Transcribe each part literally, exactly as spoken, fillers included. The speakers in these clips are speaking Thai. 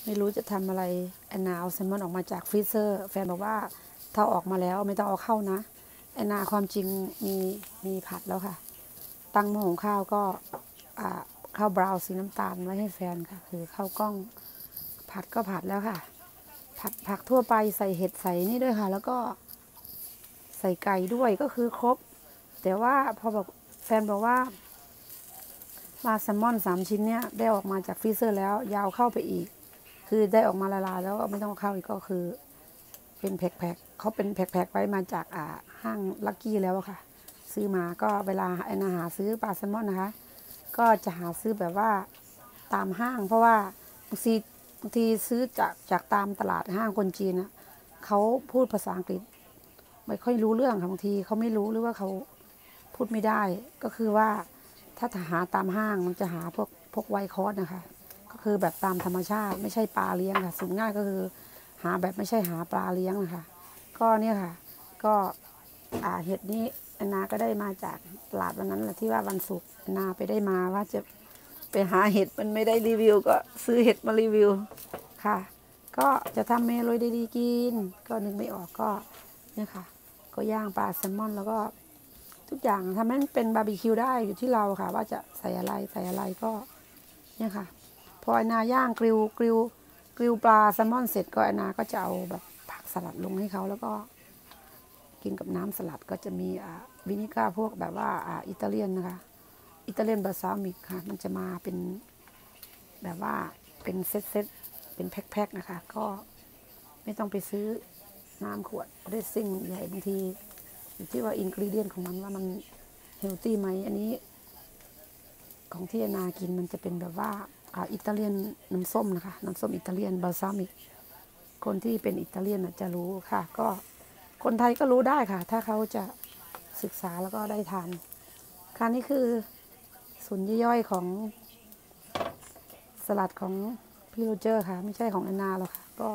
ไม่รู้จะทำอะไรแอนนาเอาแซลมอนออกมาจากฟรีเซอร์แฟนบอกว่าถ้าออกมาแล้วไม่ต้องเอาเข้านะแอนนาความจริงมีมีผัดแล้วค่ะตั้งหม้อหุงข้าวก็ข้าวบราวน์สีน้ำตาลไว้ให้แฟนค่ะคือข้าวกล้องผัดก็ผัดแล้วค่ะผัดผักทั่วไปใส่เห็ดใส่นี่ด้วยค่ะแล้วก็ใส่ไก่ด้วยก็คือครบแต่ว่าพอบอกแฟนบอกว่าปลาแซลมอนสามชิ้นเนี้ยได้ออกมาจากฟรีเซอร์แล้วยาวเข้าไปอีกคือได้ออกมาละลายแล้วไม่ต้องเข้าอีกก็คือเป็นแพ็คๆเขาเป็นแพ็คๆไว้มาจากอ่าห้างลักกี้แล้วค่ะซื้อมาก็เวลาไอ้นาหาซื้อปลาแซลมอนนะคะก็จะหาซื้อแบบว่าตามห้างเพราะว่าบางทีบางทีซื้อจากจากตามตลาดห้างคนจีนนะเขาพูดภาษาอังกฤษไม่ค่อยรู้เรื่องค่ะบางทีเขาไม่รู้หรือว่าเขาพูดไม่ได้ก็คือว่าถ้าหาตามห้างมันจะหาพวกพวกไวคอร์สนะคะก็คือแบบตามธรรมชาติไม่ใช่ปลาเลี้ยงค่ะสูงง่ายก็คือหาแบบไม่ใช่หาปลาเลี้ยงนะคะก็เนี่ยค่ะก็อ่าเห็ดนี้แอนนาก็ได้มาจากตลาดวันนั้นแหละที่ว่าวันศุกร์แอนนาไปได้มาว่าจะไปหาเห็ดมันไม่ได้รีวิวก็ซื้อเห็ดมารีวิวค่ะก็จะทำเมนูดีๆกินก็นึกไม่ออกก็เนี่ยค่ะก็ย่างปลาแซลมอนแล้วก็ทุกอย่างทำให้เป็นบาร์บีคิวได้อยู่ที่เราค่ะว่าจะใส่อะไรใส่อะไรก็เนี่ยค่ะพอแอนนาย่างกริลกริลกริลปลาแซลมอนเสร็จก็แอนนาก็จะเอาแบบผักสลัดลงให้เขาแล้วก็กินกับน้ำสลัดก็จะมีอ่าวินิก้าพวกแบบว่าอ่าอิตาเลียนนะคะอิตาเลียนบาซามิกค่ะมันจะมาเป็นแบบว่าเป็นเซตเซตเป็นแพ็คๆนะคะก็ไม่ต้องไปซื้อน้ำขวดเรซซิ่งใหญ่บางทีอยู่ที่ว่าอินกรีเดียนของมันว่ามันเฮลตี้ไหมอันนี้ของที่นากินมันจะเป็นแบบว่าอิตาเลียนน้ำส้มนะคะน้ำส้มอิตาเลียนบาซามิกคนที่เป็นอิตาเลียนจะรู้ค่ะก็คนไทยก็รู้ได้ค่ะถ้าเขาจะศึกษาแล้วก็ได้ทานค่ะนี่คือส่วนย่อยๆของสลัดของพี่โรเจอร์ค่ะไม่ใช่ของแอนนาหรอกค่ะก็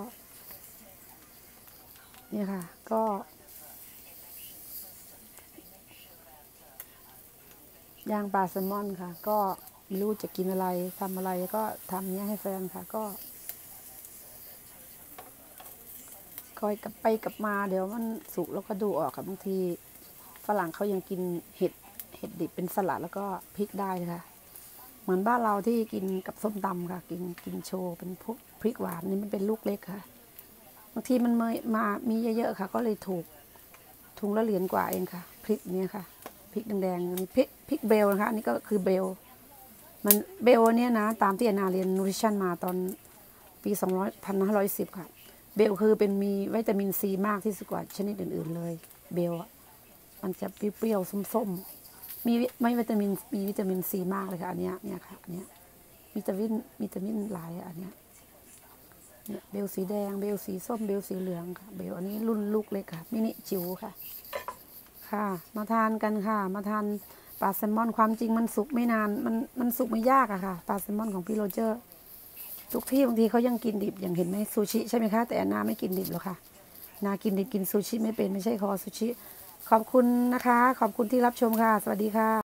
นี่ค่ะก็ย่างปลาแซลมอนค่ะก็ไม่รู้จะกินอะไรทำอะไรก็ทำเนี้ยให้แฟนค่ะก็คอยกับไปกับมาเดี๋ยวมันสุกแล้วก็ดูออกค่ะบางทีฝรั่งเขายังกินเห็ดเห็ดดิบเป็นสลัดแล้วก็พริกได้ค่ะเหมือนบ้านเราที่กินกับส้มตำค่ะกินกินโชว์เป็นพวกพริกหวานนี่มันเป็นลูกเล็กค่ะบางทีมันมามีเยอะๆค่ะก็เลยถูกถุงละเหรียญกว่าเองค่ะพริกเนี้ยค่ะพริกแดงๆนี่พริกพริกเบลนะคะอันนี้ก็คือเบลมันเบลเนี่ยนะตามที่แอนนาเรียนนูทริชั่นมาตอนปีสองร้อยพันห้าร้อยสิบค่ะเบลคือเป็นมีวิตามินซีมากที่สุดกว่าชนิดอื่นๆเลยเบลมันจะเปรี้ยวๆส้มๆมีไม่วิตามินมีวิตามินซีมากเลยค่ะอันเนี้ยเนี่ยค่ะอันเนี้ยวิตามินวิตามินหลายอันเนี้ยเนี่ยเบลสีแดงเบลสีส้มเบลสีเหลืองค่ะเบลอันนี้รุ่นลูกเล็กค่ะมินิจิ๋วค่ะค่ะมาทานกันค่ะมาทานปลาแซลมอนความจริงมันสุกไม่นานมันมันสุกไม่ยากอะค่ะปลาแซลมอนของพี่โรเจอร์ทุกที่บางทีเขายังกินดิบอย่างเห็นไหมซูชิใช่ไหมคะแต่นาไม่กินดิบหรอกค่ะนากินดิบกินซูชิไม่เป็นไม่ใช่คอซูชิขอบคุณนะคะขอบคุณที่รับชมค่ะสวัสดีค่ะ